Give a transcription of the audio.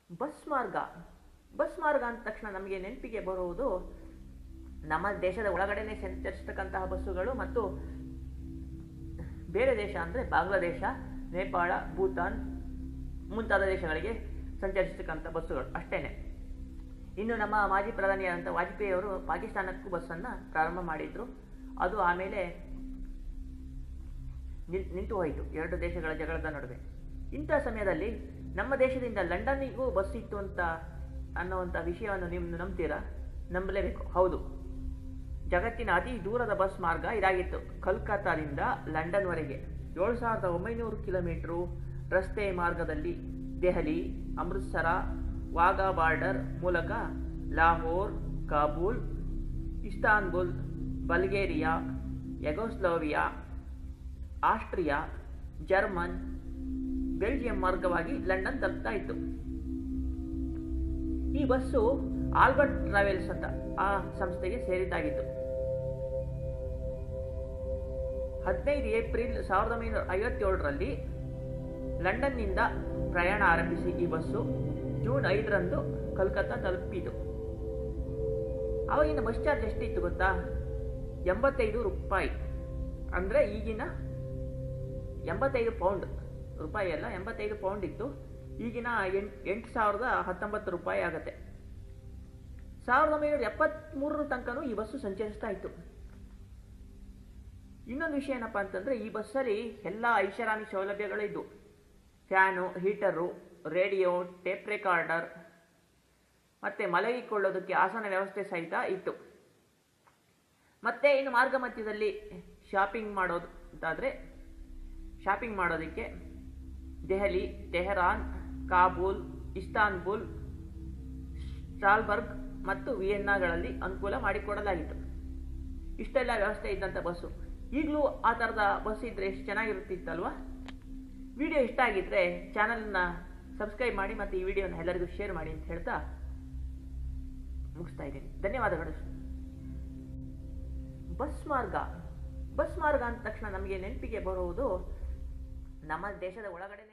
Bus ಮಾರ್ಗ bus ಮಾರ್ಗ ಅಂದ ತಕ್ಷಣ ನಮಗೆ ನೆನಪಿಗೆ ಬರುವುದು ನಮ್ಮ ದೇಶದ ಒಳಗಡೆನೆ ಸಂಚರಿಸತಕ್ಕಂತಹ ಬಸ್ಸುಗಳು ಮತ್ತು ಬೇರೆ ದೇಶ ಅಂದರೆ ಬಾಂಗ್ಲಾದೇಶ, ನೇಪಾಳ, ಭೂತಾನ್ ಮುಂತಾದ ದೇಶಗಳಿಗೆ ಸಂಚರಿಸತಕ್ಕಂಥ ಬಸ್ಸುಗಳು ಅಷ್ಟೇನೆ. ಇನ್ನು ನಮ್ಮ ಮಾಜಿ ಪ್ರಧಾನಿಯಾದಂಥ ವಾಜಪೇಯಿ ಅವರು ಪಾಕಿಸ್ತಾನಕ್ಕೂ ಬಸ್ಸನ್ನು ಪ್ರಾರಂಭ ಮಾಡಿದ್ರು. ಅದು ಆಮೇಲೆ ನಿಂತು ಹೋಯಿತು ಎರಡು ದೇಶಗಳ ಜಗಳದ ನಡುವೆ. ಇಂಥ ಸಮಯದಲ್ಲಿ ನಮ್ಮ ದೇಶದಿಂದ ಲಂಡನ್ನಿಗೂ ಬಸ್ ಇತ್ತು ಅನ್ನುವಂಥ ವಿಷಯವನ್ನು ನೀವು ನಂಬ್ತೀರಾ? ನಂಬಲೇಬೇಕು. ಹೌದು, ಜಗತ್ತಿನ ಅತಿ ದೂರದ ಬಸ್ ಮಾರ್ಗ ಇದಾಗಿತ್ತು. ಕಲ್ಕತ್ತಾದಿಂದ ಲಂಡನ್ವರೆಗೆ 7900 ಕಿಲೋಮೀಟರು ರಸ್ತೆ ಮಾರ್ಗದಲ್ಲಿ ದೆಹಲಿ, ಅಮೃತ್ಸರ, ವಾಘಾ ಬಾರ್ಡರ್ ಮೂಲಕ Lahore, Kabul, Istanbul, Bulgaria, Yugoslavia, Austria, German, Belgium ಮಾರ್ಗವಾಗಿ ಲಂಡನ್ ತಲುಪ್ತಾ ಇತ್ತು. ಈ ಬಸ್ಸು ಆಲ್ಬರ್ಟ್ ಟ್ರಾವೆಲ್ಸ್ ಅಂತ ಆ ಸಂಸ್ಥೆಗೆ ಸೇರಿದ್ದಾಗಿತ್ತು. 15 ಏಪ್ರಿಲ್ 1957ರಲ್ಲಿ ಲಂಡನ್ನಿಂದ ಪ್ರಯಾಣ ಆರಂಭಿಸಿ ಈ ಬಸ್ಸು ಜೂನ್ 5ರಂದು ಕಲ್ಕತ್ತಾ ತಲುಪಿತು. ಆವಾಗಿನ ಬಸ್ ಚಾರ್ಜ್ ಎಷ್ಟಿತ್ತು ಗೊತ್ತಾ? 85 ರೂಪಾಯಿ. ಅಂದರೆ ಈಗಿನ 85 ಪೌಂಡ್, ರೂಪಾಯಿ ಅಲ್ಲ, 85 ಪೌಂಡ್ ಇತ್ತು. ಈಗಿನ 8,019 ರೂಪಾಯಿ ಆಗುತ್ತೆ. 1973 ತನಕನೂ ಈ ಬಸ್ಸು ಸಂಚರಿಸ್ತಾ ಇತ್ತು. ಇನ್ನೊಂದು ವಿಷಯ ಏನಪ್ಪ ಅಂತಂದರೆ, ಈ ಬಸ್ಸಲ್ಲಿ ಎಲ್ಲ ಐಷಾರಾಮಿ ಸೌಲಭ್ಯಗಳಿದ್ದು. Fan, heater, radio, tape recorder ಮತ್ತು ಮಲಗಿಕೊಳ್ಳೋದಕ್ಕೆ ಆಸನ ವ್ಯವಸ್ಥೆ ಸಹಿತ ಇತ್ತು. ಮತ್ತು ಇನ್ನು ಮಾರ್ಗ ಮಧ್ಯದಲ್ಲಿ ಶಾಪಿಂಗ್ ಮಾಡೋದಕ್ಕೆ Delhi, Tehran, Kabul, Istanbul, Strasbourg ಮತ್ತು ವಿಯೆನ್ನಾಗಳಲ್ಲಿ ಅನುಕೂಲ ಮಾಡಿಕೊಡಲಾಗಿತ್ತು. ಇಷ್ಟೆಲ್ಲ ವ್ಯವಸ್ಥೆ ಇದ್ದಂಥ ಬಸ್ಸು. ಈಗಲೂ ಆ ಥರದ ಬಸ್ ಇದ್ದರೆ ಎಷ್ಟು ಚೆನ್ನಾಗಿರುತ್ತಿತ್ತಲ್ವ? ವಿಡಿಯೋ ಇಷ್ಟ ಆಗಿದ್ದರೆ ಚಾನಲ್ನ ಸಬ್ಸ್ಕ್ರೈಬ್ ಮಾಡಿ ಮತ್ತು ಈ ವಿಡಿಯೋನ ಎಲ್ಲರಿಗೂ ಶೇರ್ ಮಾಡಿ ಅಂತ ಹೇಳ್ತಾ ಮುಗಿಸ್ತಾ ಇದ್ದೀನಿ. ಧನ್ಯವಾದಗಳು. ಬಸ್ ಮಾರ್ಗ ಅಂದ ತಕ್ಷಣ ನಮಗೆ ನೆನಪಿಗೆ ಬರುವುದು ನಮ್ಮ ದೇಶದ ಒಳಗಡೆ